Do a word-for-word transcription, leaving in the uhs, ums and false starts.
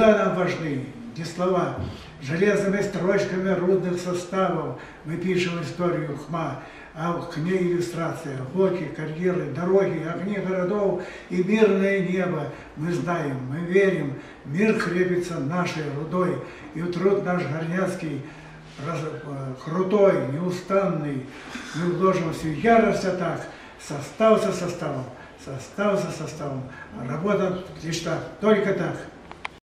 Дела нам важны, не слова. Железными строчками рудных составов мы пишем историю ХМА, а к ней иллюстрация, блоки, карьеры, дороги, огни городов и мирное небо. Мы знаем, мы верим, мир крепится нашей рудой, и труд наш горняцкий, крутой, неустанный, мы вложим всю ярость атак, состав за составом, состав за составом. Работа лишь так, только так.